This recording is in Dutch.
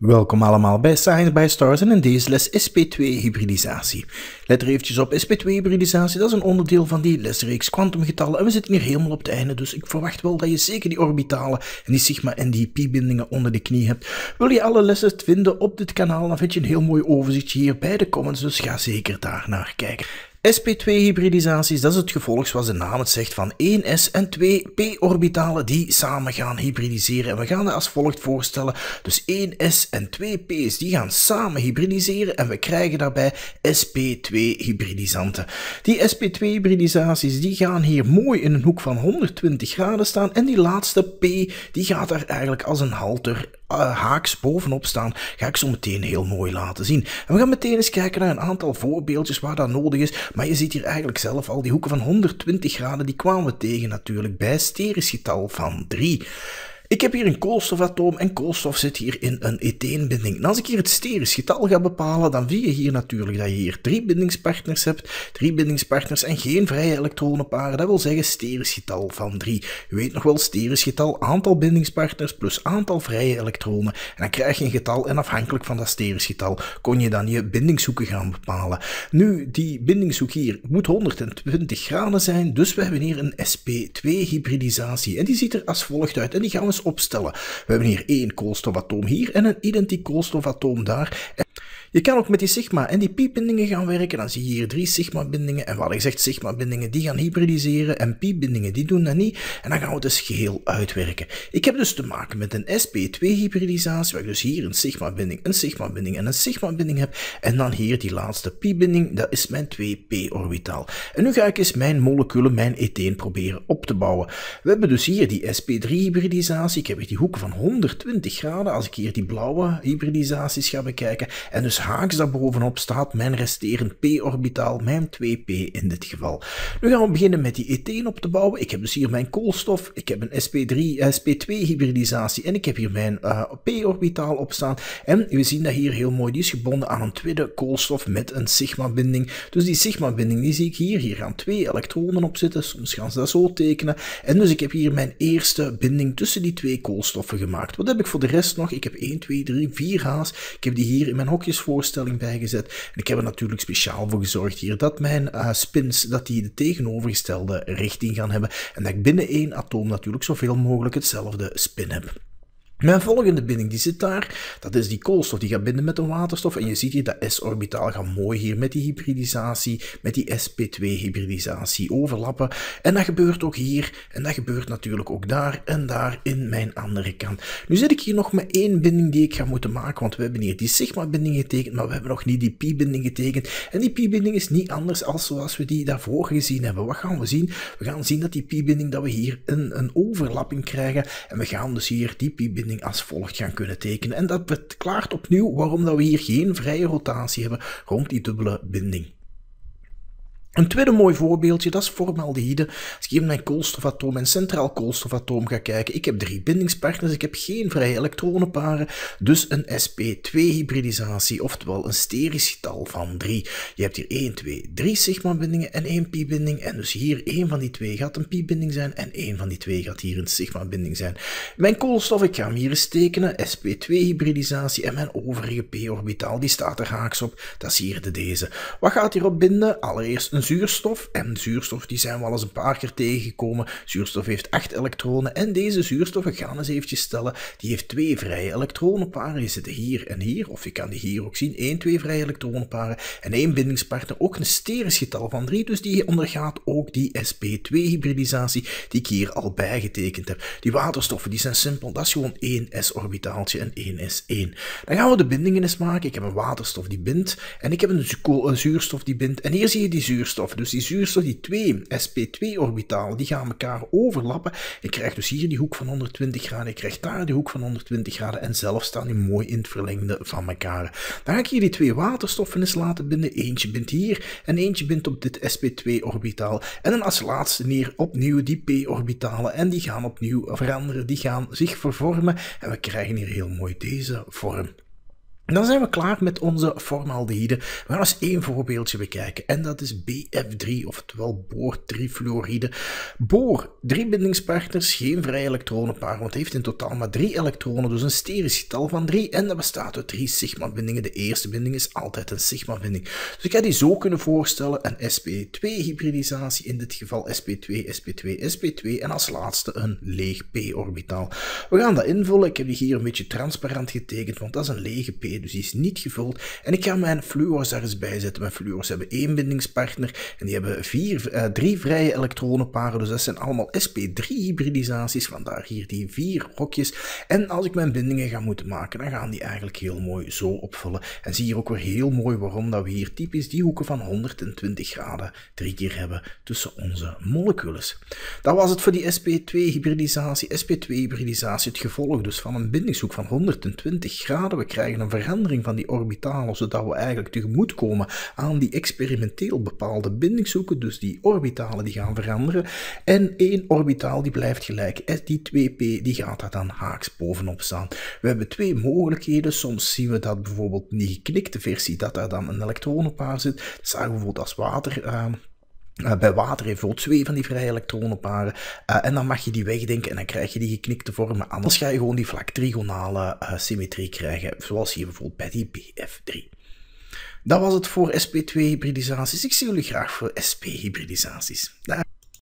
Welkom allemaal bij Science by Stars en in deze les sp2 hybridisatie. Let er eventjes op, sp2 hybridisatie, dat is een onderdeel van die lesreeks kwantumgetallen en we zitten hier helemaal op het einde, dus ik verwacht wel dat je zeker die orbitalen en die sigma en die pi-bindingen onder de knie hebt. Wil je alle lessen vinden op dit kanaal, dan vind je een heel mooi overzichtje hier bij de comments, dus ga zeker daar naar kijken. sp2 hybridisaties, dat is het gevolg zoals de naam het zegt van 1 s en 2 p-orbitalen die samen gaan hybridiseren. En we gaan dat als volgt voorstellen. Dus 1 s en 2 p's die gaan samen hybridiseren en we krijgen daarbij sp2 hybridisanten. Die sp2 hybridisaties die gaan hier mooi in een hoek van 120 graden staan en die laatste p die gaat daar eigenlijk als een halter haaks bovenop staan, ga ik zo meteen heel mooi laten zien. En we gaan meteen eens kijken naar een aantal voorbeeldjes waar dat nodig is, maar je ziet hier eigenlijk zelf al die hoeken van 120 graden, die kwamen we tegen natuurlijk bij sterisch getal van 3. Ik heb hier een koolstofatoom en koolstof zit hier in een etheenbinding. En als ik hier het sterisch getal ga bepalen, dan zie je hier natuurlijk dat je hier 3 bindingspartners hebt. 3 bindingspartners en geen vrije elektronenparen. Dat wil zeggen sterisch getal van 3. Je weet nog wel, sterisch getal, aantal bindingspartners plus aantal vrije elektronen. En dan krijg je een getal en afhankelijk van dat sterisch getal kon je dan je bindingshoeken gaan bepalen. Nu, die bindingshoek hier moet 120 graden zijn, dus we hebben hier een sp2 hybridisatie. En die ziet er als volgt uit en die gaan we opstellen. We hebben hier één koolstofatoom hier en een identiek koolstofatoom daar. Je kan ook met die sigma en die pi-bindingen gaan werken. Dan zie je hier 3 sigma-bindingen. En wat ik zeg, sigma-bindingen die gaan hybridiseren en pi-bindingen die doen dat niet. En dan gaan we het dus geheel uitwerken. Ik heb dus te maken met een sp2-hybridisatie, waar ik dus hier een sigma-binding, een sigma-binding en een sigma-binding heb. En dan hier die laatste pi-binding, dat is mijn 2p-orbitaal. En nu ga ik eens mijn moleculen, mijn etheen proberen op te bouwen. We hebben dus hier die sp3-hybridisatie. Ik heb hier die hoeken van 120 graden. Als ik hier die blauwe hybridisaties ga bekijken. En dus haaks daarbovenop staat mijn resterend p-orbitaal, mijn 2p in dit geval. Nu gaan we beginnen met die etheen op te bouwen. Ik heb dus hier mijn koolstof, ik heb een sp2 hybridisatie en ik heb hier mijn p-orbitaal op staan. En we zien dat hier heel mooi, die is gebonden aan een tweede koolstof met een sigma-binding. Dus die sigma-binding die zie ik hier. Hier gaan 2 elektronen op zitten, soms gaan ze dat zo tekenen. En dus ik heb hier mijn eerste binding tussen die 2 koolstoffen gemaakt. Wat heb ik voor de rest nog? Ik heb 1, 2, 3, 4 ha's. Ik heb die hier in mijn hokjesvoorstelling bijgezet. En ik heb er natuurlijk speciaal voor gezorgd hier dat mijn spins dat die de tegenovergestelde richting gaan hebben. En dat ik binnen één atoom natuurlijk zoveel mogelijk hetzelfde spin heb. Mijn volgende binding die zit daar, dat is die koolstof, die gaat binden met een waterstof en je ziet hier dat s-orbitaal gaat mooi hier met die hybridisatie, met die sp2 hybridisatie overlappen. En dat gebeurt ook hier en dat gebeurt natuurlijk ook daar en daar in mijn andere kant. Nu zit ik hier nog met één binding die ik ga moeten maken, want we hebben hier die sigma-binding getekend, maar we hebben nog niet die pi-binding getekend. En die pi-binding is niet anders als zoals we die daarvoor gezien hebben. Wat gaan we zien? We gaan zien dat die pi-binding, dat we hier een overlapping krijgen en we gaan dus hier die pi-binding als volgt gaan kunnen tekenen. En dat verklaart opnieuw waarom dat we hier geen vrije rotatie hebben rond die dubbele binding. Een tweede mooi voorbeeldje, dat is formaldehyde. Als ik hier mijn koolstofatoom en centraal koolstofatoom ga kijken, ik heb 3 bindingspartners, ik heb geen vrije elektronenparen, dus een sp2 hybridisatie, oftewel een sterisch getal van 3. Je hebt hier 1, 2, 3 sigma-bindingen en 1 pi-binding, en dus hier 1 van die 2 gaat een pi-binding zijn en 1 van die 2 gaat hier een sigma-binding zijn. Mijn koolstof, ik ga hem hier eens tekenen, sp2 hybridisatie en mijn overige p-orbitaal, die staat er haaks op, dat is hier deze. Wat gaat hierop binden? Allereerst een zuurstof, en zuurstof die zijn we al eens een paar keer tegengekomen. Zuurstof heeft 8 elektronen en deze zuurstof, we gaan eens eventjes stellen, die heeft 2 vrije elektronenparen, die zitten hier en hier, of je kan die hier ook zien, 1, 2 vrije elektronenparen en 1 bindingspartner, ook een sterisch getal van 3, dus die ondergaat ook die sp2 hybridisatie die ik hier al bijgetekend heb. Die waterstoffen die zijn simpel, dat is gewoon 1 s-orbitaaltje en 1 s1. Dan gaan we de bindingen eens maken. Ik heb een waterstof die bindt en ik heb een zuurstof die bindt en hier zie je die zuurstof. Dus die zuurstof, die 2 sp2-orbitalen, die gaan elkaar overlappen. Je krijgt dus hier die hoek van 120 graden, je krijgt daar die hoek van 120 graden en zelf staan die mooi in het verlengde van elkaar. Dan ga ik hier die 2 waterstoffen eens laten binden. Eentje bindt hier en eentje bindt op dit sp2-orbitaal. En dan als laatste hier opnieuw die p-orbitalen en die gaan opnieuw veranderen, die gaan zich vervormen en we krijgen hier heel mooi deze vorm. Dan zijn we klaar met onze formaldehyde. We gaan eens één voorbeeldje bekijken en dat is BF3, oftewel boor-trifluoride. Boor, 3 bindingspartners, geen vrije elektronenpaar, want het heeft in totaal maar 3 elektronen, dus een sterisch getal van 3 en dat bestaat uit 3 sigma-bindingen. De eerste binding is altijd een sigma-binding. Dus ik ga die zo kunnen voorstellen, een sp2-hybridisatie, in dit geval sp2, sp2, sp2 en als laatste een leeg p-orbitaal. We gaan dat invullen, ik heb die hier een beetje transparant getekend, want dat is een lege p, dus die is niet gevuld. En ik ga mijn fluors daar eens bij zetten. Mijn fluors hebben 1 bindingspartner en die hebben 3 vrije elektronenparen. Dus dat zijn allemaal sp3-hybridisaties. Vandaar hier die 4 hokjes. En als ik mijn bindingen ga moeten maken, dan gaan die eigenlijk heel mooi zo opvullen. En zie hier ook weer heel mooi waarom dat we hier typisch die hoeken van 120 graden 3 keer hebben tussen onze molecules. Dat was het voor die sp2-hybridisatie. sp2-hybridisatie, het gevolg dus van een bindingshoek van 120 graden. We krijgen een verandering van die orbitalen, zodat we eigenlijk tegemoetkomen aan die experimenteel bepaalde bindingshoeken. Dus die orbitalen die gaan veranderen. En 1 orbitaal die blijft gelijk. Die 2p die gaat daar dan haaks bovenop staan. We hebben 2 mogelijkheden. Soms zien we dat bijvoorbeeld in die geknikte versie dat daar dan een elektronenpaar zit. Dat zagen we bijvoorbeeld als water. Bij water heeft bijvoorbeeld 2 van die vrije elektronenparen en dan mag je die wegdenken en dan krijg je die geknikte vormen. Anders ga je gewoon die vlak trigonale symmetrie krijgen, zoals hier bijvoorbeeld bij die BF3. Dat was het voor sp2-hybridisaties. Ik zie jullie graag voor sp-hybridisaties.